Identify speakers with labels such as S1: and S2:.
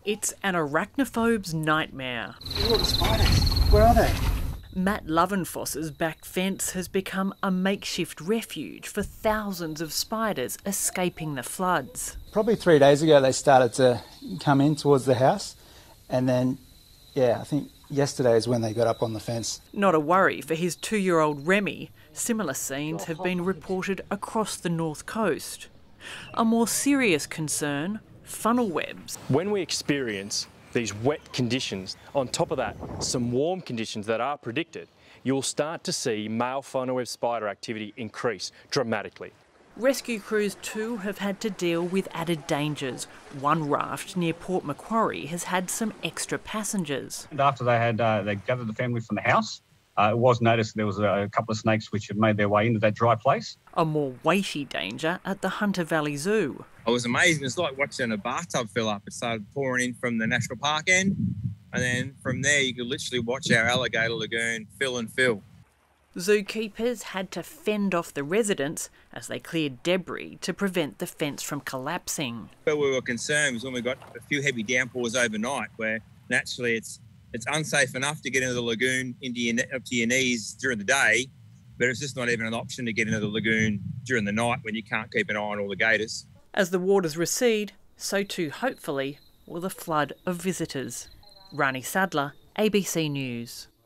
S1: It's an arachnophobe's nightmare.
S2: Look at the spiders. Where are they?
S1: Matt Lovenfoss's back fence has become a makeshift refuge for thousands of spiders escaping the floods.
S2: Probably 3 days ago they started to come in towards the house, and then, I think yesterday is when they got up on the fence.
S1: Not a worry for his 2-year-old Remy. Similar scenes have been reported across the north coast. A more serious concern, funnel webs.
S3: When we experience these wet conditions, on top of that, some warm conditions that are predicted, you'll start to see male funnel web spider activity increase dramatically.
S1: Rescue crews too have had to deal with added dangers. One raft near Port Macquarie has had some extra passengers.
S4: And after they gathered the family from the house, it was noticed there was a couple of snakes which had made their way into that dry place.
S1: A more weighty danger at the Hunter Valley Zoo.
S5: It was amazing. It's like watching a bathtub fill up. It started pouring in from the National Park end, and then from there you could literally watch our alligator lagoon fill and fill.
S1: Zookeepers had to fend off the residents as they cleared debris to prevent the fence from collapsing.
S5: But we were concerned was when we got a few heavy downpours overnight, where naturally it's unsafe enough to get into the lagoon up to your knees during the day, but it's just not even an option to get into the lagoon during the night when you can't keep an eye on all the gators.
S1: As the waters recede, so too hopefully will the flood of visitors. Rani Sadler, ABC News.